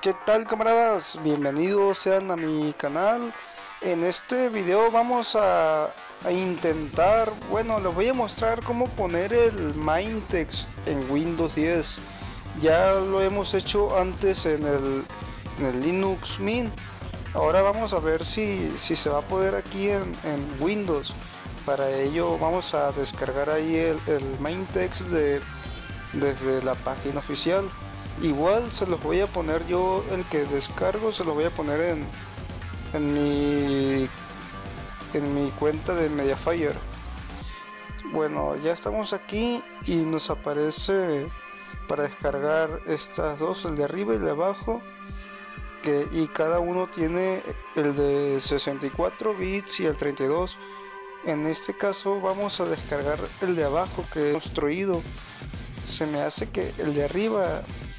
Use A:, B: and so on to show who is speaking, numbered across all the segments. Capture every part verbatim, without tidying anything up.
A: ¿Qué tal, camaradas? Bienvenidos sean a mi canal. En este video vamos a, a intentar, bueno, les voy a mostrar cómo poner el Mintext en Windows diez. Ya lo hemos hecho antes en el, en el Linux Mint. Ahora vamos a ver si, si se va a poder aquí en, en Windows. Para ello vamos a descargar ahí el, el Mintext de, desde la página oficial. Igual se los voy a poner yo, el que descargo se los voy a poner en, en mi en mi cuenta de Mediafire. Bueno, ya estamos aquí y nos aparece para descargar estas dos, el de arriba y el de abajo, que y cada uno tiene el de sesenta y cuatro bits y el treinta y dos. En este caso vamos a descargar el de abajo, que he construido. Se me hace que el de arriba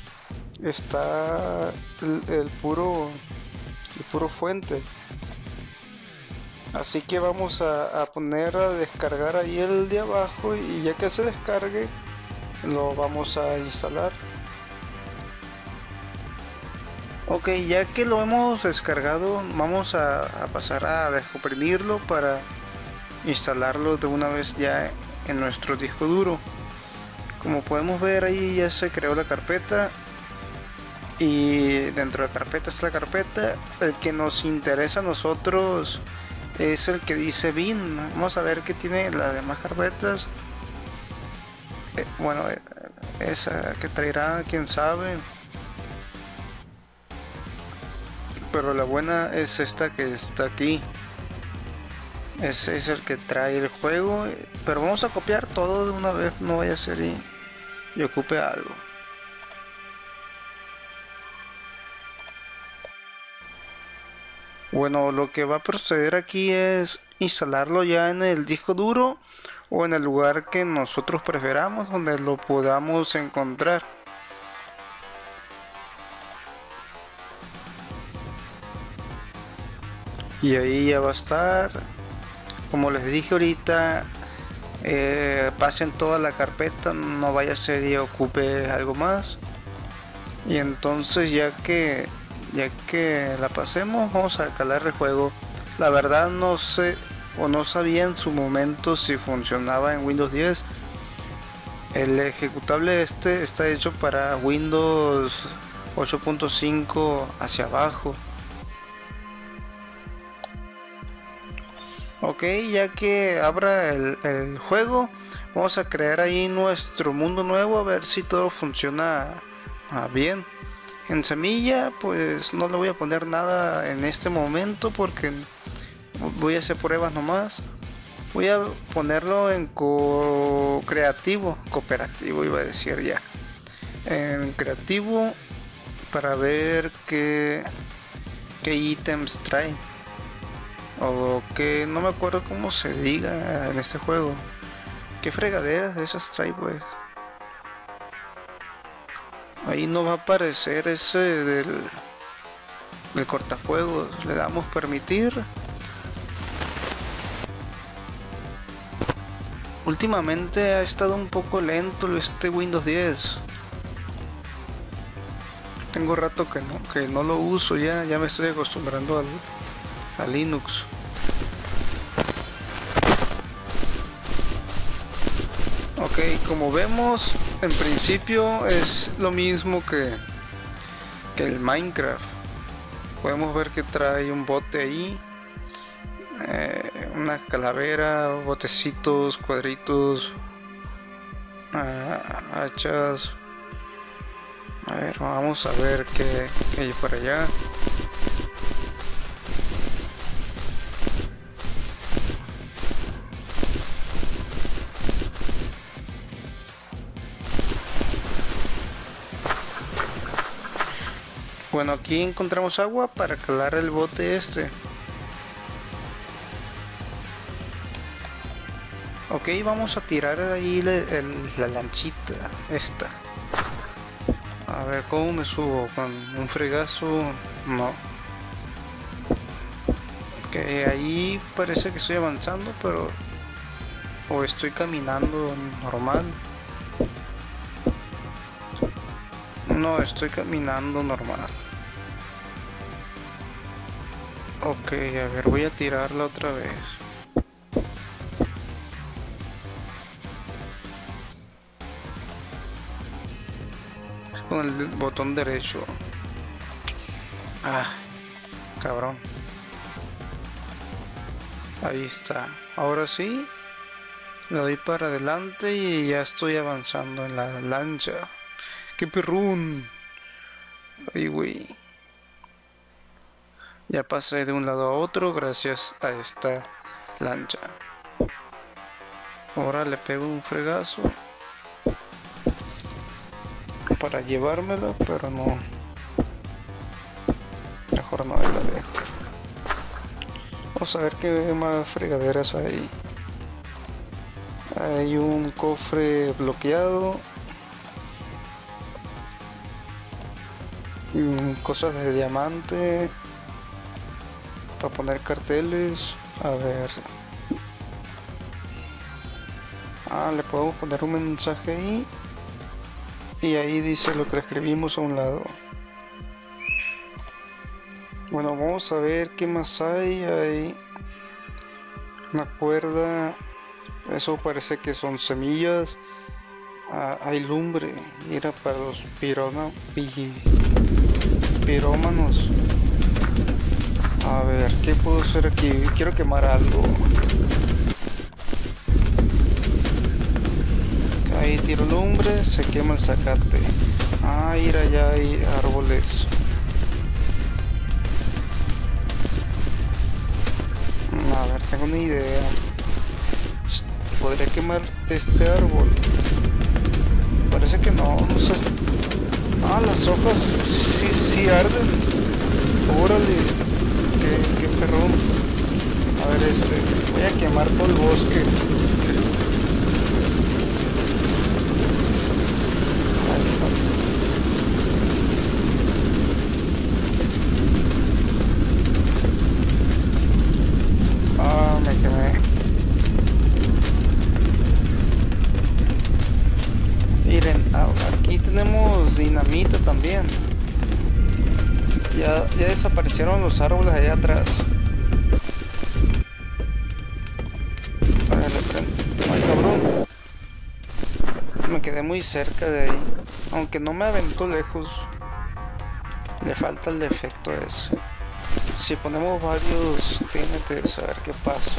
A: está el, el puro el puro fuente, así que vamos a, a poner a descargar ahí el de abajo, y ya que se descargue lo vamos a instalar. Ok, ya que lo hemos descargado vamos a, a pasar a descomprimirlo para instalarlo de una vez ya en nuestro disco duro. Como podemos ver, ahí ya se creó la carpeta y dentro de la carpeta está la carpeta. El que nos interesa a nosotros es el que dice bin. Vamos a ver qué tiene las demás carpetas. Eh, bueno, eh, esa que traerá, quién sabe, pero la buena es esta que está aquí. Ese es el que trae el juego, pero vamos a copiar todo de una vez, no vaya a ser y, y ocupe algo. Bueno, lo que va a proceder aquí es instalarlo ya en el disco duro o en el lugar que nosotros preferamos, donde lo podamos encontrar. Y ahí ya va a estar. Como les dije ahorita, eh, pasen toda la carpeta, no vaya a ser y ocupe algo más. Y entonces ya que ya que la pasemos, vamos a calar el juego. La verdad no sé o no sabía en su momento si funcionaba en Windows diez. El ejecutable este está hecho para Windows ocho punto cinco hacia abajo. Ok, ya que abra el, el juego, vamos a crear ahí nuestro mundo nuevo, a ver si todo funciona ah, bien. En semilla pues no le voy a poner nada en este momento porque voy a hacer pruebas nomás. Voy a ponerlo en co creativo, cooperativo iba a decir ya. En creativo para ver qué, qué ítems trae. O que no me acuerdo cómo se diga en este juego. ¿Qué fregaderas de esas trae, pues? Ahí no va a aparecer ese del, del cortafuegos. Le damos permitir. Últimamente ha estado un poco lento este Windows diez. Tengo rato que no, que no lo uso ya. Ya me estoy acostumbrando al a Linux. Ok, como vemos, en principio es lo mismo que, que el Minecraft. Podemos ver que trae un bote ahí, eh, una calavera, botecitos, cuadritos, uh, hachas. A ver, vamos a ver qué, qué hay por allá. Bueno, aquí encontramos agua para calar el bote este. Ok, vamos a tirar ahí el, el, la lanchita esta. A ver cómo me subo, con un fregazo no. Ok, ahí parece que estoy avanzando, pero o estoy caminando normal. No, estoy caminando normal. Ok, a ver, voy a tirarla otra vez. Con el botón derecho. Ah, cabrón. Ahí está. Ahora sí, le doy para adelante y ya estoy avanzando en la lancha. ¡Qué perrún! Ay, güey. Ya pasé de un lado a otro gracias a esta lancha. Ahora le pego un fregazo para llevármelo, pero no. Mejor no la dejo. Vamos a ver qué más fregaderas hay. Hay un cofre bloqueado. Mm, cosas de diamante. Para poner carteles. A ver. Ah, le podemos poner un mensaje ahí. Y ahí dice lo que escribimos a un lado. Bueno, vamos a ver qué más hay. Hay una cuerda. Eso parece que son semillas. Ah, hay lumbre. Mira, para los pirona, pi, pirómanos. A ver, ¿qué puedo hacer aquí? Quiero quemar algo. Ahí tiro lumbre, se quema el zacate. Ah, mira, allá hay árboles. A ver, tengo una idea. ¿Podría quemar este árbol? Parece que no, no sé. Ah, las hojas sí, sí arden. Órale, qué, qué perrón. A ver, este, voy a quemar todo el bosque. Ah, me quemé. Miren, aquí tenemos dinamita también. Ya, ya desaparecieron los árboles allá atrás. A ver, le prendo. Ay, cabrón. Me quedé muy cerca de ahí. Aunque no me aventó lejos. Le falta el efecto ese. Si ponemos varios T N Ts, a ver qué pasa.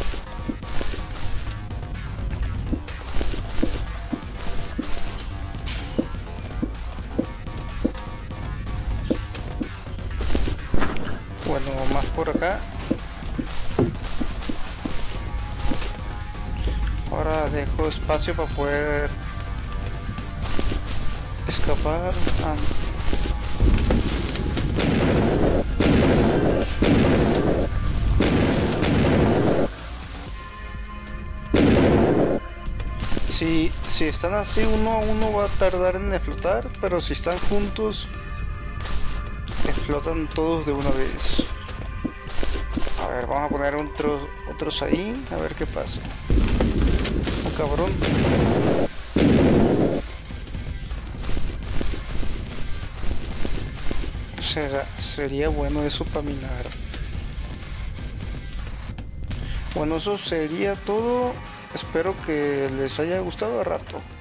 A: Bueno, más por acá. Ahora dejo espacio para poder escapar. Ah. Si, si están así uno a uno va a tardar en explotar, pero si están juntos explotan todos de una vez. A ver, vamos a poner otros, otros ahí, a ver qué pasa. Oh, cabrón. Será, sería bueno eso para minar. Bueno, eso sería todo. Espero que les haya gustado a rato.